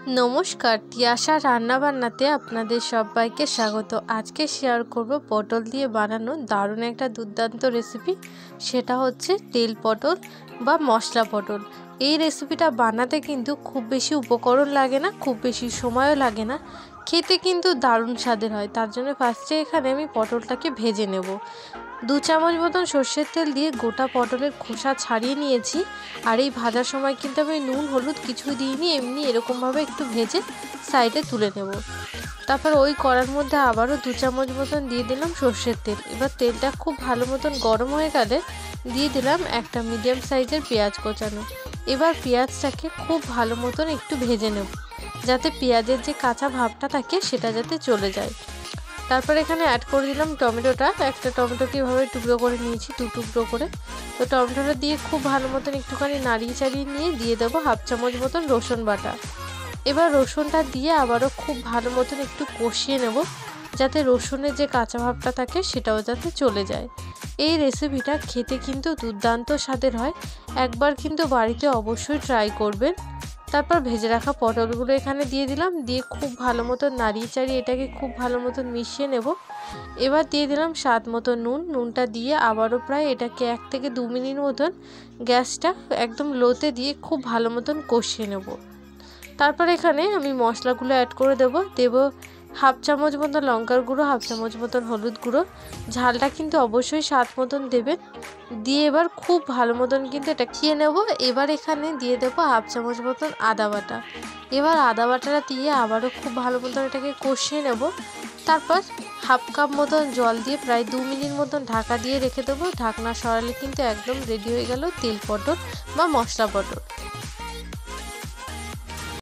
নমস্কার, তিয়াশা রান্নাবান্নাতে আপনাদের সবাইকে স্বাগত। আজকে শেয়ার করব পটল দিয়ে বানানো দারুণ একটা দুর্দান্ত রেসিপি। সেটা হচ্ছে তেল পটল বা মশলা পটল। এই রেসিপিটা বানাতে কিন্তু খুব বেশি উপকরণ লাগে না, খুব বেশি সময়ও লাগে না, খেতে কিন্তু দারুণ স্বাদের হয়। তার জন্য ফার্স্টে এখানে আমি পটলটাকে ভেজে নেব। 2 চামচ মতন সর্ষের তেল দিয়ে গোটা পটলের খোসা ছাড়িয়ে নিয়েছি। আর এই ভাজার সময় কিন্তু আমি নুন হলুদ কিছু দিইনি, এমনি এরকমভাবে একটু ভেজে সাইডে তুলে নেব। তারপর ওই কড়ার মধ্যে আবারও 2 চামচ মতন দিয়ে দিলাম সর্ষের তেল। এবার তেলটা খুব ভালো মতন গরম হয়ে গেলে দিয়ে দিলাম একটা মিডিয়াম সাইজের পেঁয়াজ কোচানো। এবার পেঁয়াজটাকে খুব ভালো মতন একটু ভেজে নেব, যাতে পেঁয়াজের যে কাঁচা ভাবটা থাকে সেটা যাতে চলে যায়। তারপর এখানে অ্যাড করে দিলাম টমেটোটা। একটা টমেটোকে এভাবে টুকরো করে নিয়েছি, 2 টুকরো করে। তো টমেটোটা দিয়ে খুব ভালো মতন একটুখানি নাড়িয়ে চাড়িয়ে নিয়ে দিয়ে দেবো 1/2 চামচ মতন রসুন বাটা। এবার রসুনটা দিয়ে আবারও খুব ভালো মতন একটু কষিয়ে নেব, যাতে রসুনের যে কাঁচা ভাবটা থাকে সেটাও যাতে চলে যায়। এই রেসিপিটা খেতে কিন্তু দুর্দান্ত স্বাদের হয়, একবার কিন্তু বাড়িতে অবশ্যই ট্রাই করবেন। তারপর ভেজে রাখা পটলগুলো এখানে দিয়ে দিলাম, দিয়ে খুব ভালো মতন নাড়িয়ে চাড়িয়ে এটাকে খুব ভালো মতন মিশিয়ে নেব। এবার দিয়ে দিলাম স্বাদ মতো নুন। নুনটা দিয়ে আবারও প্রায় এটাকে 1 থেকে 2 মিনিট মতন গ্যাসটা একদম লোতে দিয়ে খুব ভালো মতন কষিয়ে নেব। তারপর এখানে আমি মশলাগুলো অ্যাড করে দেব 1/2 চামচ মতন লঙ্কার গুঁড়ো, 1/2 চামচ মতন হলুদ গুঁড়ো। ঝালটা কিন্তু অবশ্যই স্বাদ মতন দেবেন। দিয়ে এবার খুব ভালো মতন কিন্তু এটা কষিয়ে নেব। এবার এখানে দিয়ে দেবো 1/2 চামচ মতন আদা বাটা। এবার আদা বাটাটা দিয়ে আবারও খুব ভালো মতন এটাকে কষিয়ে নেব। তারপর 1/2 কাপ মতন জল দিয়ে প্রায় 2 মিনিট মতন ঢাকা দিয়ে রেখে দেবো। ঢাকনা সরালে কিন্তু একদম রেডি হয়ে গেল তেল পটল বা মশলা পটল।